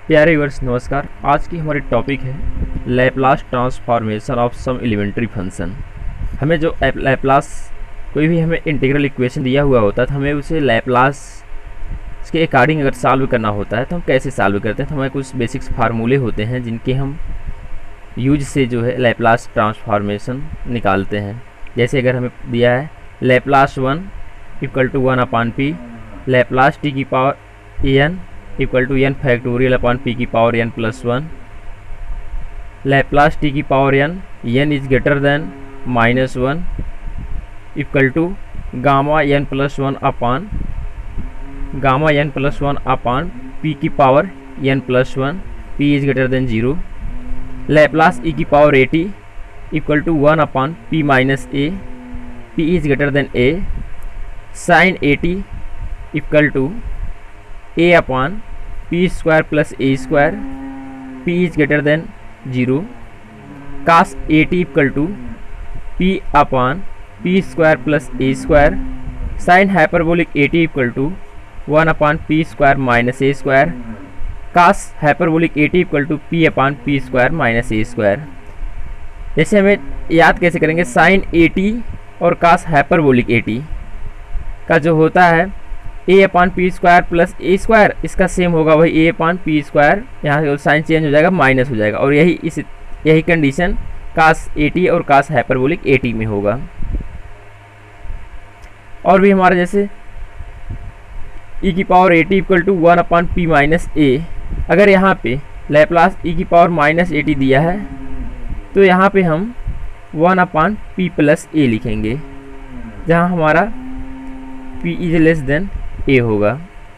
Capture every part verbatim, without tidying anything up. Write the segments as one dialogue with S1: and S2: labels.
S1: प्यारे व्यूअर्स नमस्कार। आज की हमारी टॉपिक है Laplace transformation of some elementary function. हमें जो लैप्लास कोई भी हमें इंटीग्रल इक्वेशन दिया हुआ होता है तो हमें उसे लैप्लास के अकॉर्डिंग अगर सॉल्व करना होता है तो हम कैसे सॉल्व करते हैं। तो हमें कुछ बेसिक्स फार्मूले होते हैं जिनके हम यूज से जो है लैप्लास ट्रांसफॉर्मेशन निकालते हैं। जैसे अगर हमें दिया है Laplace one equal to one upon P, Laplace T की power N equal to N factorial upon P की power N plus one, Laplace T की power N N is greater than minus one equal to gamma N plus one upon gamma N plus one upon P की power N plus one, P is greater than zero, Laplace E की power A T equal to one upon P minus A, P is greater than A, sine A T equal to A upon P square plus A square, P is greater than zero, cos A T equal to P upon P square plus A square, sine hyperbolic A T equal to one upon P square minus A square, cos hyperbolic A T equal to P upon P square minus A square. जैसे हमें याद कैसे करेंगे, sign A T और कास hyperbolic A T का जो होता है A upon P square plus A square, इसका सेम होगा वही ए अपॉन पी स्क्वायर, यहाँ साइन चेंज हो जाएगा माइनस हो जाएगा, और यही इस यही कंडीशन कास ए टी और कास हाइपरबोलिक ए टी में होगा। और भी हमारे जैसे ई की power A T equal to one upon P minus A, अगर यहाँ पे लैप्लास ई की पावर माइनस ए टी दिया है तो यहाँ पे हम one upon P plus A लिखेंगे, जहाँ हमारा P is less than A होगा।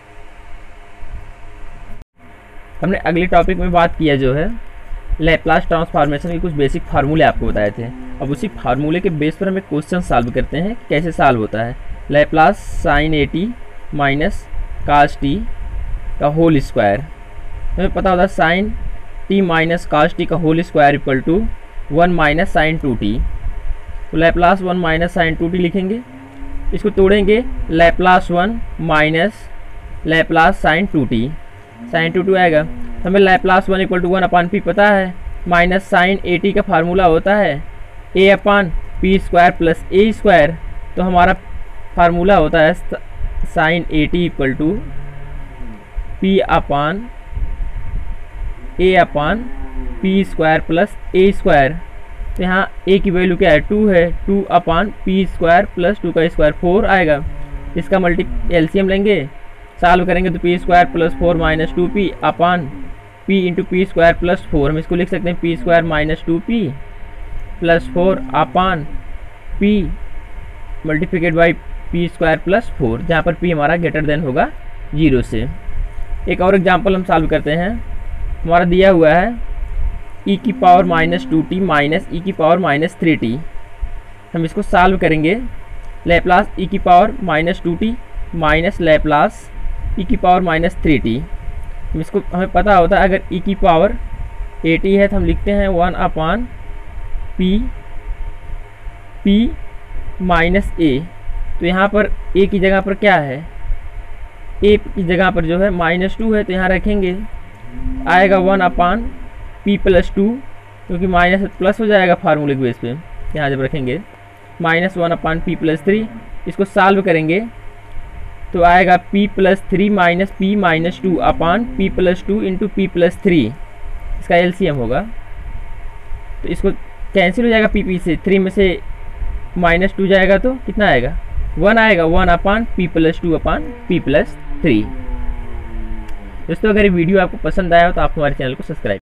S1: हमने अगले टॉपिक में बात किया जो है लैप्लास ट्रांसफॉर्मेशन के कुछ बेसिक फार्मूले आपको बताए थे। अब उसी फार्मूले के बेस पर हमें क्वेश्चन सॉल्व करते हैं कैसे सॉल्व होता है। Laplace sine A T minus cos T का होल स्क्वायर, हमें पता होता है sine T minus cos T का whole square equal to one minus sine two T, तो Laplace one minus sine two T लिखेंगे। इसको तोड़ेंगे, Laplace one minus Laplace sine two T, sine two two आएगा। हमें Laplace one equal to one upon P पता है, minus sine A T का formula होता है A upon P square plus A square, तो हमारा फार्मूला होता है sine A T equal to P upon A upon P square plus A square. तो यहाँ ए की वैल्यू क्या है, टू है, two upon P square plus two का स्क्वायर फोर आएगा। इसका मल्टी एलसीएम लेंगे, सॉल्व करेंगे तो P square plus four minus two P upon P into P square plus four, हम इसको लिख सकते हैं P square minus two P plus four upon P multiplicate by P square plus four, जहाँ पर पी हमारा ग्रेटर देन होगा zero से। एक और एग्जाम्पल हम सॉल्व करते हैं। हमारा दिया हुआ है ई की power minus two T minus E की पावर माइनस थ्री टी, हम इसको सॉल्व करेंगे। लैप्लास ई की power minus two T minus Laplace E की पावर माइनस थ्री टी, हम इसको हमें पता होता है अगर ई की पावर ए टी है तो हम लिखते हैं one upon P P minus A, तो यहाँ पर ए की जगह पर क्या है, ए की जगह पर जो है माइनस टू है, तो यहाँ रखेंगे आएगा one upon P plus two, क्योंकि माइनस प्लस हो जाएगा फार्मूले के बेस पे, यहाँ जब रखेंगे minus one upon P plus three, इसको सॉल्व करेंगे तो आएगा P plus three minus P minus two upon P plus two into P plus three, इसका एलसीएम होगा। तो इसको कैंसिल हो जाएगा, पी पी से थ्री में से माइनस टू जाएगा तो कितना आएगा, वन आएगा, one upon P plus two upon P plus three. दोस्तों अगर ये वीडियो आपको पसंद आया हो तो आप हमारे चैनल को सब्सक्राइब